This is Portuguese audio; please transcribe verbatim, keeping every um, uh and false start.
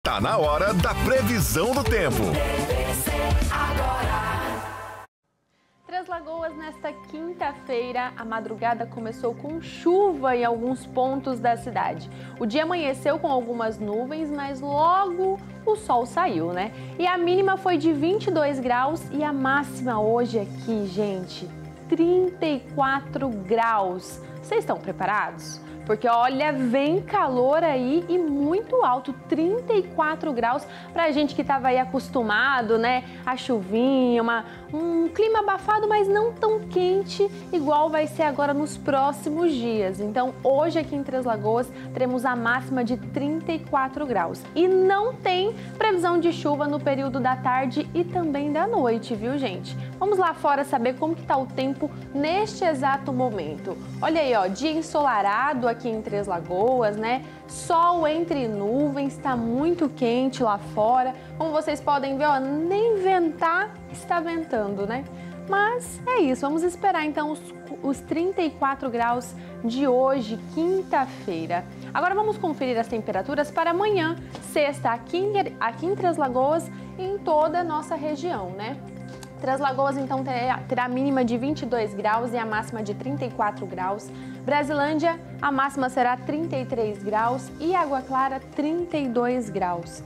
Tá na hora da previsão do tempo. Três Lagoas, nesta quinta-feira, a madrugada começou com chuva em alguns pontos da cidade. O dia amanheceu com algumas nuvens, mas logo o sol saiu, né? E a mínima foi de vinte e dois graus e a máxima hoje aqui, gente, trinta e quatro graus. Vocês estão preparados? Porque olha, vem calor aí e muito alto, trinta e quatro graus pra gente que tava aí acostumado, né? A chuvinha, uma, um clima abafado, mas não tão quente, igual vai ser agora nos próximos dias. Então, hoje aqui em Três Lagoas, teremos a máxima de trinta e quatro graus. E não tem previsão de chuva no período da tarde e também da noite, viu, gente? Vamos lá fora saber como que tá o tempo neste exato momento. Olha aí, ó, dia ensolarado aqui em Três Lagoas, né? Sol entre nuvens, está muito quente lá fora. Como vocês podem ver, ó, nem ventar está ventando, né? Mas é isso, vamos esperar então os, os trinta e quatro graus de hoje, quinta-feira. Agora vamos conferir as temperaturas para amanhã, sexta, aqui em, aqui em Três Lagoas e em toda a nossa região, né? Três Lagoas, então, terá a mínima de vinte e dois graus e a máxima de trinta e quatro graus. Brasilândia, a máxima será trinta e três graus e Água Clara, trinta e dois graus.